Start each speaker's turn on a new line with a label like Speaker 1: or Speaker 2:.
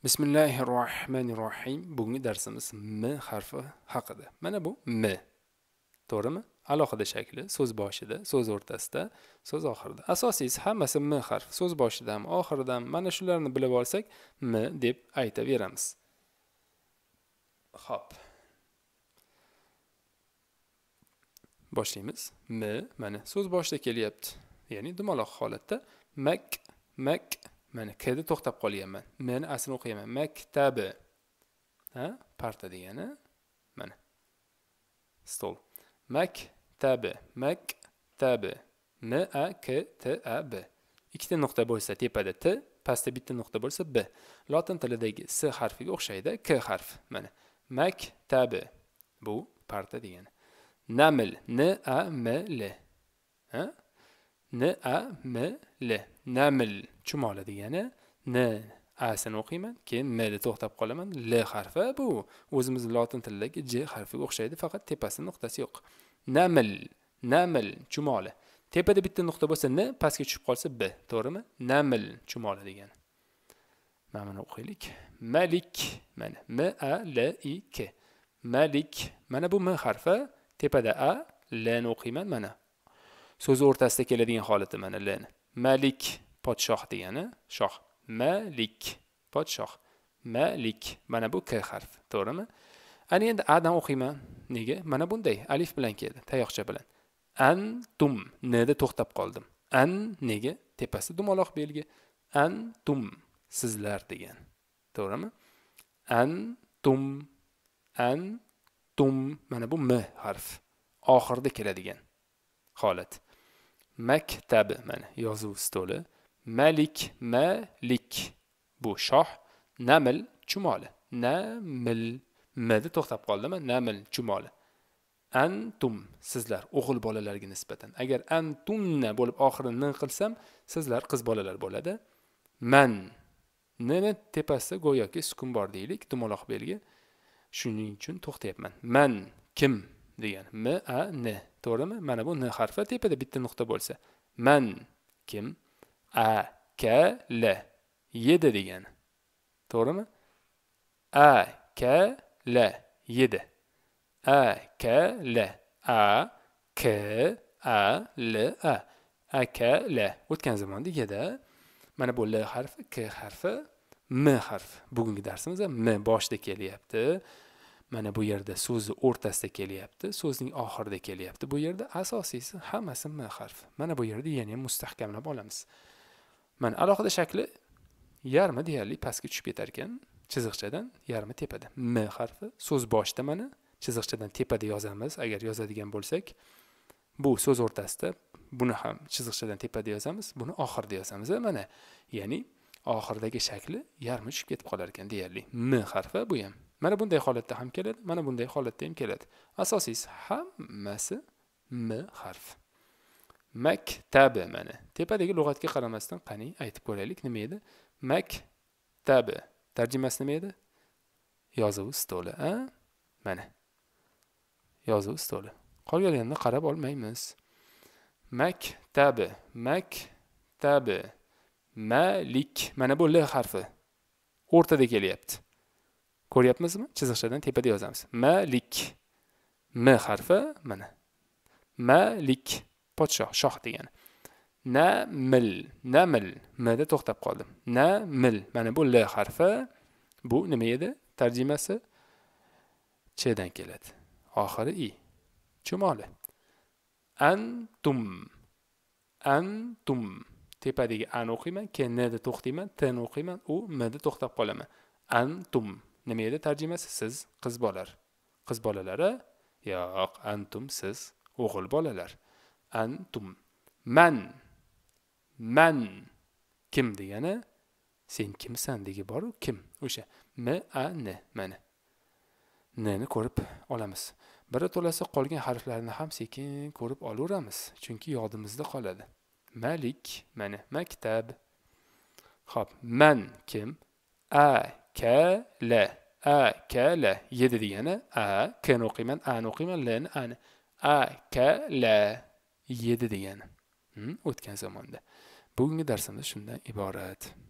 Speaker 1: Bismillahirrohmanirrohim. Bugungi darsimiz M harfi haqida. Mana bu M. To'g'rimi? Alohida shakli so'z boshida, so'z o'rtasida, so'z oxirida. Asosiysi hammasi M harfi. So'z boshidan, oxiridan mana shularni bilib olsak, M deb aytaveramiz. Xo'p. Boshlaymiz. M mana so'z boshida kelyapti. Ya'ni dumaloq holatda mak mana kda to'xtab qolyapman. Meni aslini o'qiyman. Maktabi. Ha? Parta degani. Mana. Stol. Maktabi. M A K T A B. Ikkita nuqta bo'lsa tepada T, pastda bitta nuqta bo'lsa B. Lotin tilidagi S harfiga o'xshaydi, K harf. Mana. Maktabi. Bu parta degani. Naml. N A M L. Ha? N A M L. Naml chumoli degani. N asini o'qiyman, keyin M da to'xtab qolaman. L harfi bu o'zimiz lotin tilidagi J harfiga o'xshaydi, faqat tepasida nuqtasi yo'q. Naml chumoli. Tepada bitta nuqta bo'lsa N, pastga tushib qolsa B, to'g'rimi? Naml chumoli degani. Mana o'qiylik. Malik, mana M A L I K. Malik. Mana bu M harfi, tepada A, L ni o'qiyman mana. So'z o'rtasida keladigan holati mana L ni. Malik podshoh degani, shoh. Malik podshoh. Malik. Mana bu K harf, to'g'rimi? Ana endi A dan o'qiyman. Nega? Mana bunday alif bilan keldi, tayoqcha bilan. Antum. N da to'xtab qoldim. An nega? Tepasi dumaloq belgi. Antum sizlar degan. To'g'rimi? Antum. Mana bu M harf. Oxirida keladigan holat. Maktab mana yozuv stoli. Malik bu shoh. Naml chumoli. Naml M da to'xtab qoldimi? Naml chumoli. Antum sizlar o'g'il bolalarga nisbatan. Agar antunna bo'lib oxirini n qilsam, sizlar qiz bolalar bo'ladi. Man nini tepasida go'yoki sukun bor deylik, dumaloq belgi. Shuning uchun to'xtayapman. Man kim degan. M A N. To'g'rimi? Mana bu N harfi tepada bitta nuqta bo'lsa. Man kim? A K L. Yedi degani. To'g'rimi? A K L. Yedi. A K L. A K A L A. A K L. O'tgan zamonda yedi. Mana bu L harfi, K harfi, M harfi. Bugungi darsimizda M boshida kelyapti. Mana bu yerda so'zni o'rtasida kelyapti, so'zning oxirida kelyapti. Bu yerda asosiysi hammasi M harfi. Mana bu yerda yana ham mustahkamlab olamiz. Mana alohida shakli yarmi deyarli pastga tushib ketar ekan, chiziqchadan yarmi tepada. M harfi so'z boshida mana chiziqchadan tepada yozamiz agar yozadigan bo'lsak. Bu so'z o'rtasida, buni ham chiziqchadan tepada yozamiz, buni oxirida yozamiz. Mana, ya'ni oxirdagi shakli yarmi tushib ketib qolar ekan deyarli. M harfi bu ham. Mana bunday holatda ham keladi, mana bunday holatda ham keladi. Asosiysi hammasi M harf. Maktabi mana. Tepadagi lug'atga qaramasdan qani aytib ko'raylik nima edi? Maktabi. Tarjimasi nima edi? Yozuv stoli, a? Mana. Yozuv stoli. Qolganlarini qarab olmaymiz. Maktabi. Malik. Mana bu L harfi. O'rtada kelyapti. Ko'ryapmizmi? Chiziqchadan tepada yozamiz. Malik. M harfi mana. Malik podshoh, shoh degani. Naml. M da to'xtab qoldim. Naml. Mana bu L harfi. Bu nima edi? Tarjimasi Ch dan keladi. Oxiri I. Chumoli. Antum. Tepadagi an o'qiyman, keyin n da to'xtayman, t ni o'qiyman, u m da to'xtab qolaman. Antum. Nima edi tarjimasi? Siz qiz bolalar. Qiz bolalari? Yo'q, antum siz o'g'il bolalar. Antum. Man. Kim degani? Sen kimsan degi bor-ku, kim? O'sha M A N mana. N ni ko'rib olamiz. Biri to'lasa qolgan harflarni ham sekin ko'rib olaveramiz, chunki yodimizda qoladi. Malik mana maktab. Xo'p, man kim? A K L. A K L. Yedi degani A K ni o'qiyman, A ni o'qiyman, L ni A ni. A K L. Yedi degani. O'tgan zamonda. Bugungi darsimiz shundan iborat.